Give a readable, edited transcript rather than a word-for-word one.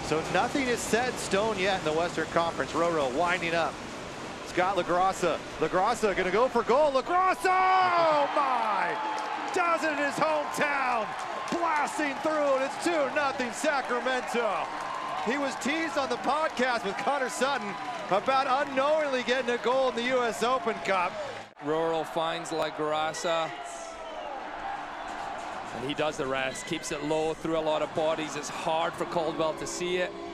So nothing is set in stone yet in the Western Conference. Roro winding up. Scott LaGrassa. LaGrassa going to go for goal. LaGrassa! Oh my! Does it in his hometown. Blasting through, and it's 2-0 Sacramento. He was teased on the podcast with Connor Sutton about unknowingly getting a goal in the U.S. Open Cup. Roro finds LaGrassa, and he does the rest. Keeps it low through a lot of bodies. It's hard for Caldwell to see it.